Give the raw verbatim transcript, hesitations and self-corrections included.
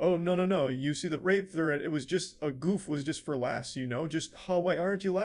Oh, no, no, no. You see the rape thread, it was just a goof was just for laughs, you know? Just, oh, why aren't you laughing?